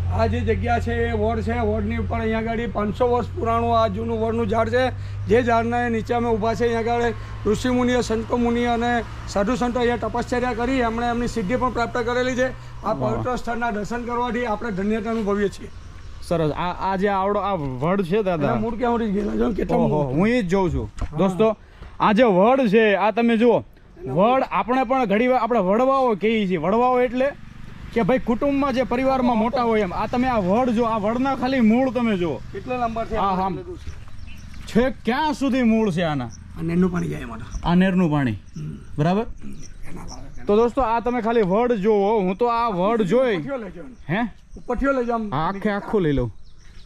આ જે જગ્યા છે એ વડ છે. વડની ઉપર અહીંયા આગળ 500 વર્ષ પુરાણું આ જૂનું વડનું ઝાડ છે. જે ઝાડના નીચે અમે ઊભા છે. અહીંયા આગળ ઋષિમુનિઓ, સંતો મુનિઓ અને સાધુ સંતો અહીંયા તપશ્ચર્યા કરી એમણે એમની સિદ્ધિ પણ પ્રાપ્ત કરેલી છે. આ પવિત્ર સ્થળના દર્શન કરવાથી આપણે ધન્યતા અનુભવીએ છીએ. સરસ. આ જે આવડો આ વડ છે દાદા, મૂળ ક્યાં ઉડી ગયેલા જો કેટલો. હું એ જ જોઉં છું દોસ્તો. આ જે વડ છે આ તમે જુઓ. વડ આપણે પણ ઘણી વાર આપણે વડવાઓ કહીએ છીએ. વડવાઓ એટલે કે ભાઈ કુટુંબમાં જે પરિવારમાં મોટા હોય એમ. આ તમે આ વડ જો, આ વડના ખાલી મૂળ તમે જુઓ કેટલો નંબર છે. હા છે ક્યાં સુધી મૂળ છે આના. આ નેરનું પાણી જાય એમાં. આ નેરનું પાણી બરાબર. તો દોસ્તો આ તમે ખાલી વડ જોવો. હું તો આ વડ જોઈ હે ઉપરથી લઈ જામ. આખે આખું લઈ લઉં.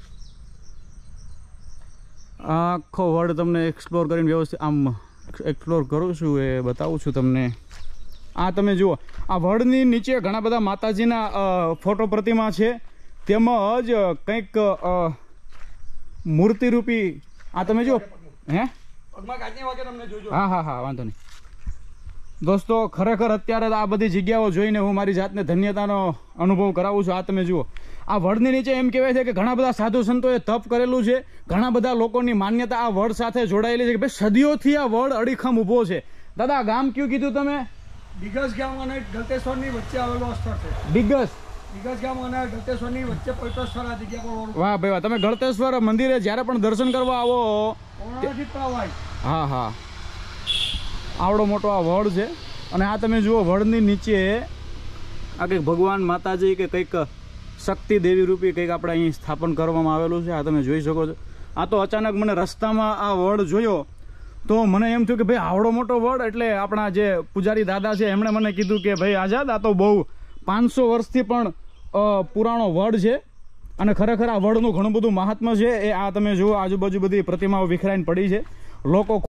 આખો વડ તમને એક્સપ્લોર કરીને વ્યવસ્થિત આમ એક્સપ્લોર કરું છું, એ બતાવું છું તમને. આ તમે જુઓ આ વડની નીચે ઘણા બધા માતાજીના ફોટો પ્રતિમા છે. તેમજ કંઈક મૂર્તિરૂપી આ તમે જુઓ. હે હા હા હા વાંધો નહીં દોસ્તો. ખરેખર અત્યારે આ બધી જગ્યાઓ જોઈને હું મારી જાતને ધન્યતાનો અનુભવ કરાવું છું. આ તમે જુઓ આ વડની નીચે એમ કહેવાય છે કે ઘણા બધા સાધુ સંતોએ તપ કરેલું છે. ઘણા બધા લોકોની માન્યતા આ વડ સાથે જોડાયેલી છે કે ભાઈ સદીઓથી આ વડ અડીખમ ઊભો છે. દાદા ગામ કયું કીધું તમે? દિગ્ગજ ગામ અને ગલતેશ્વરની વચ્ચે આવેલો સ્થળ છે. દિગ્ગજ ગામ અને ગલતેશ્વરની વચ્ચે પવિત્ર સ્થળ આ જગ્યા પર. વાહ ભાઈ વાહ. તમે ગળતેશ્વર મંદિરે જ્યારે પણ દર્શન કરવા આવો. હા હા આવડો મોટો આ વડ છે. અને આ તમે જુઓ વડની નીચે આ કંઈક ભગવાન માતાજી કે કંઈક શક્તિ દેવી રૂપી કંઈક આપણે અહીં સ્થાપન કરવામાં આવેલું છે. આ તમે જોઈ શકો છો. આ તો અચાનક મને રસ્તામાં આ વડ જોયો તો મને એમ થયું કે ભાઈ આવડો મોટો વડ. એટલે આપણા જે પૂજારી દાદા છે એમણે મને કીધું કે ભાઈ આઝાદ આ તો બહુ 500 વર્ષથી પણ પુરાણો વડ છે. અને ખરેખર આ વડનું ઘણું બધું મહાત્મ્ય છે. એ આ તમે જુઓ આજુબાજુ બધી પ્રતિમાઓ વિખરાઈને પડી છે. લોકો